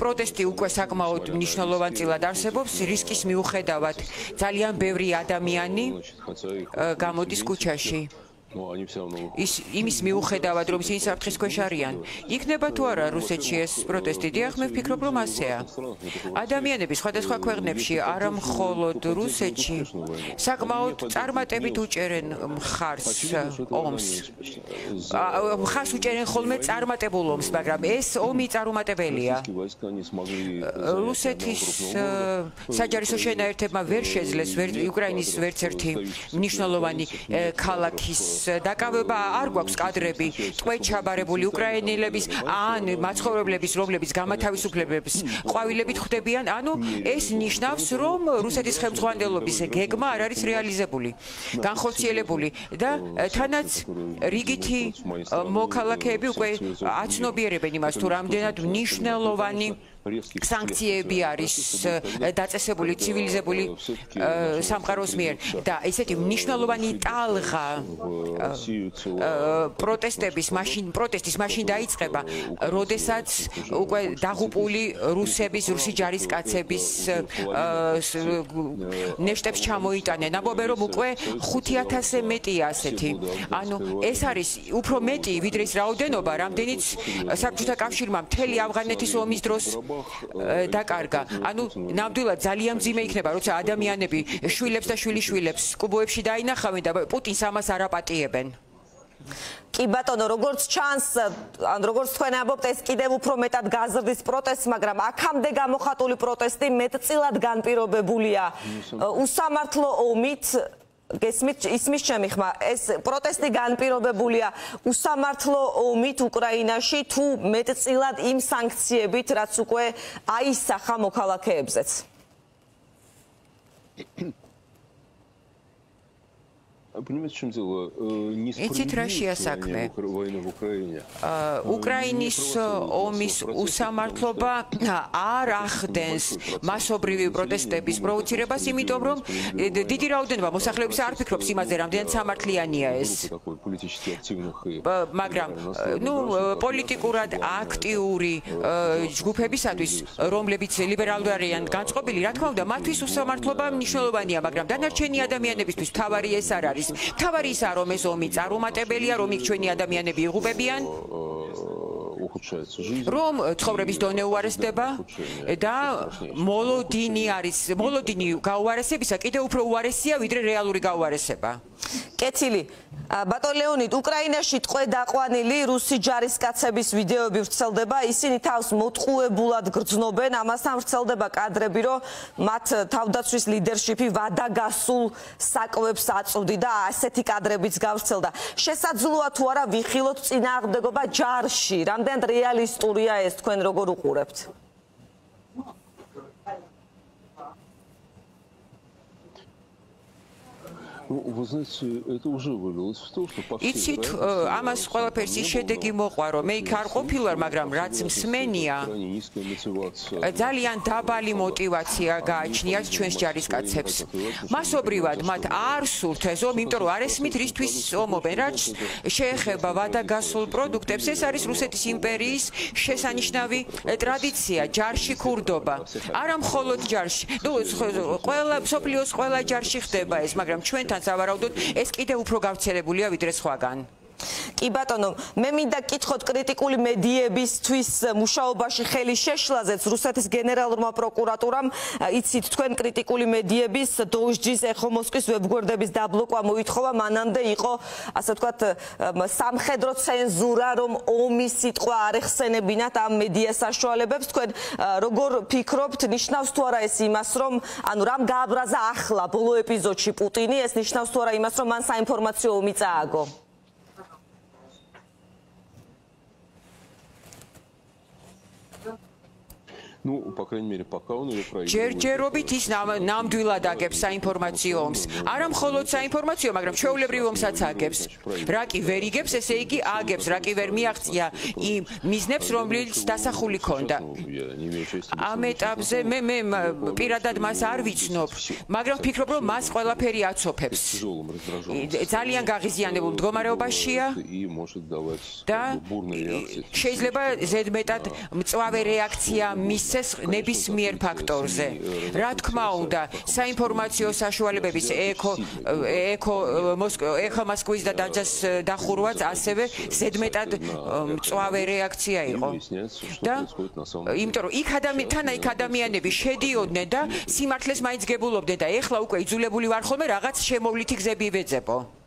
პროტესტი უკვე საკმაოდ მნიშვნელოვანწილად არსებობს, რისკის მიუხედავად ძალიან ბევრი ადამიანი გამოდის ქუჩაში. იმის მიუხედავად, რომ ისინი საფრთხის ქვეშ არიან. იქნება თუ არა რუსეთში ეს პროტესტი? დიახ, მე ვფიქრობ, რომ ასეა. ადამიანები სხვადასხვა ქვეყნებში, არა მხოლოდ რუსეთში, საკმაოდ წარმატებით უჭერენ მხარს ომს. მხარს უჭერენ ხოლმე წარმატებულ ომს, მაგრამ ეს ომი წარუმატებელია. რუსეთის საჯარისო შენაერთებმა ვერ შეძლეს უკრაინის ვერც ერთი მნიშვნელოვანი ქალაქის დაკავება. არ გვაქვს კადრები ტყვედ ჩაბარებული უკრაინელების ან მაცხოვრებლების, რომლებიც გამათავისუფლების ყვავილებით ხვდებიან. ანუ ეს ნიშნავს, რომ რუსეთის ხელმძღვანელობის გეგმა არ არის რეალიზებული, განხორციელებული და თანაც რიგითი მოქალაქეები უკვე აცნობიერებენ იმას, თუ რამდენად მნიშვნელოვანი სანქციები არის დაწესებული ცივილიზებული სამყაროს მიერ და ესეთი მნიშვნელოვანი ტალღა პროტესტის მაშინ დაიწყება, როდესაც უკვე დაღუპული რუსი ჯარისკაცების ნეშტებს ჩამოიტანენ. ამბობენ, რომ უკვე 5000-ზე მეტია ასეთი. ანუ ეს არის უფრო მეტი, ვიდრე ის რაოდენობა, რამდენიც საბჭოთა კავშირმა მთელი ავღანეთის ომის დროს დაკარგა. ანუ ნამდვილად ძალიან მძიმე იქნება, როცა ადამიანები შვილებს და შვილიშვილებს კუბოებში დაინახავენ და პუტინს ამას არ აპატიებენ. კი ბატონო, როგორც ჩანს, ან როგორც თქვენ ამბობთ, ეს კიდევ უფრო მეტად გაზრდის პროტესტს, მაგრამ აქამდე გამოხატული პროტესტი მეტწილად განპირობებულია უსამართლო ომით. ისმის ჩემი ხმა, ეს პროტესტი განპირობებულია უსამართლო ომით უკრაინაში თუ მეტწილად იმ სანქციებით, რაც უკვე აისახა მოქალაქეებზეც? იცით რა შეასაქმე? უკრაინის ომის უსამართლობა არ ახდენს მასობრივი პროტესტების პროვოცირებას, იმიტომ რომ დიდი რაოდენობა მოსახლეობის არ ფიქრობს იმაზე, რამდენად სამართლიანია ეს. მაგრამ პოლიტიკურად აქტიური ჯგუფებისათვის, რომლებიც ლიბერალური არიან განწყობილი, რა თქმა უნდა, მათთვის უსამართლობა მნიშვნელოვანია, მაგრამ დანარჩენი ადამიანებისთვის თავარი ეს არ არის. თავარი ისაა, რომ ეს ომი წარუმატებელია, რომ იქ ჩვენი ადამიანები იღუპებიან, რომ ცხოვრების დონე უარესდება და მოლოდინი გაუარესებისა კიდევ უფრო უარესია, ვიდრე რეალური გაუარესება. კეთილი. ბატონ ლეონიდ, უკრაინაში ტყვედ-აყვანილი რუსი ჯარისკაცების ვიდეოები ვრცელდება, ისინი თავს მოტყუებულად გრძნობენ, ამასთან ვრცელდება კადრები, რომ მათ თავდაცვის ლიდერშიპი ვადაგასულ საკვებს აწვდი და ასეთი კადრებიც გავრცელდა. შესაძლოა თუ არა ვიხილოთ წინააღმდეგობა ჯარში? რამდენად რეალისტურია ეს, თქვენ როგორ უყურებთ? იცით, ამას ყველაფერს ის შედეგი მოყვა, რომ მე იქ არ ყოფილვარ, მაგრამ რაც მსმენია, ძალიან დაბალი мотиваცია გააჩნიათ ჩვენს ჯარისკაცებს. მასობრივად მათ არ სურთ ეს ომი, იმიტომ რომ არ ესმით რისთვის ომობენ. რაც შეეხება ვადაგასულ პროდუქტებს, ეს არის რუსეთის იმპერიის შესანიშნავი ტრადიცია, ჯარში ქურდობა. არა მხოლოდ ჯარში, ყველა მსოფლიოს ყველა ჯარში ხდება ეს, მაგრამ ჩვენთან სავარაუდოდ ეს კიდევ უფრო გავრცელებულია ვიდრე სხვაგან. კი ბატონო, მე მინდა გკითხოთ კრიტიკული მედიებისთვის მუშაობაში ხელის შეშლაზეც რუსეთის გენერალურმა პროკურატურამ. იცით, თქვენ კრიტიკული მედიების დოჟჯის, ეხო მოსკვის ვებგვერდების დაბლოკვა მოითხოვა, მანამდე იყო, ასე ვთქვათ, სამხედრო ცენზურა, რომ ომის სიტყვა არ ეხსენებინათ ამ მედია საშუალებებს. თქვენ როგორ ფიქრობთ, ნიშნავს თუ არა ეს იმას, რომ რამ გააბრაზა ახლა ბოლო ეპიზოდში პუტინი, ეს ნიშნავს თუ არა იმას, რომ მან საინფორმაციო ომი წააგო? ჯერჯერობით ის ნამდვილად აგებს საინფორმაციო ომს. არა მხოლოდ საინფორმაციო, მაგრამ ჩვეულებრივ ომსაც აგებს. რა კი ვერ იგებს, ესე იგი აგებს, რა კი ვერ მიაღწია იმ მიზნებს, რომლებიც დასახული ქონდა. ამ ეტაპზე მე პირადად მას არ ვიცნობ, მაგრამ ვფიქრობ, რომ მას ყველაფერი აცოფებს. ძალიან გაღიზიანებულ მდგომარეობაშია და შეიძლება ზედმეტად მწვავე რეაქცია მის მისცეს ნებისმიერ ფაქტორზე. რა თქმა უნდა, საინფორმაციო საშუალებების ეხო მოსკოვის და დაჯას დახურვაც ასევე ზედმეტად მწვავე რეაქცია იყო. და იმიტომ რომ იქ ადამიანები შედიოდნენ და სიმართლეს მაინც გებულობდნენ და ეხლა უკვე იძულებული ვარ ხოლმე რაღაც შემოვლითი გზები ვეძებო.